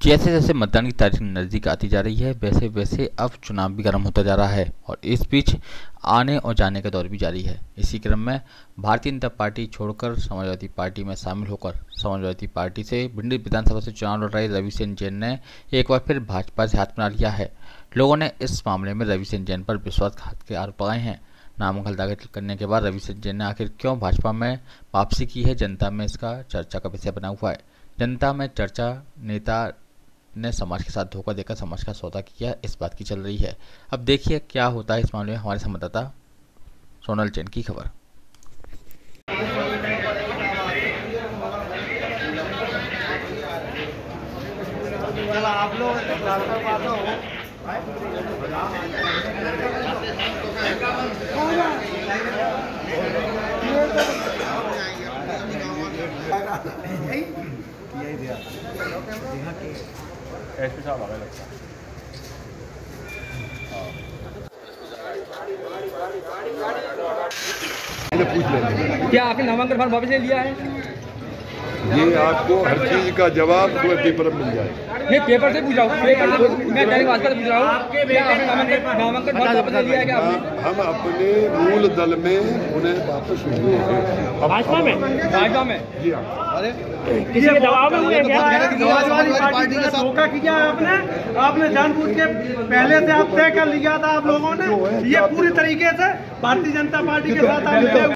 जैसे जैसे मतदान की तारीख नज़दीक आती जा रही है वैसे वैसे अब चुनाव भी गर्म होता जा रहा है और इस बीच आने और जाने का दौर भी जारी है। इसी क्रम में भारतीय जनता पार्टी छोड़कर समाजवादी पार्टी में शामिल होकर समाजवादी पार्टी से भिंड विधानसभा से चुनाव लड़ रहे रवि सेन जैन ने एक बार फिर भाजपा से हाथ मिला लिया है। लोगों ने इस मामले में रवि सेन जैन पर विश्वासघात के आरोप लगाए हैं। नामांकन दाखिल करने के बाद रवि सेन जैन ने आखिर क्यों भाजपा में वापसी की है, जनता में इसका चर्चा का विषय बना हुआ है। जनता में चर्चा नेता ने समाज के साथ धोखा देकर समाज का सौदा किया, इस बात की चल रही है। अब देखिए क्या होता है इस मामले में। हमारे संवाददाता सोनल जैन की खबर। आप लोग एसपी साहब आ गए लगता है। क्या आपने नामांकन फॉर्म वापस ले लिया है? ये आपको हर चीज का जवाब पेपर में मिल जाएगा। नहीं, पेपर से पूछ रहा हूँ, मैं दैनिक भास्कर से पूछ रहा हूँ, क्या आपने नामांकन फॉर्म वापस ले लिया है क्या आपने? हम अपने मूल दल में उन्हें वापस भाजपा में जी हाँ। किसी के दबाव में हुए क्या? समाजवादी पार्टी के साथ धोखा किया आपने जानबूझ के पहले से आप तय कर लिया था आप लोगों ने। ये पूरी तरीके से भारतीय जनता पार्टी के साथ आप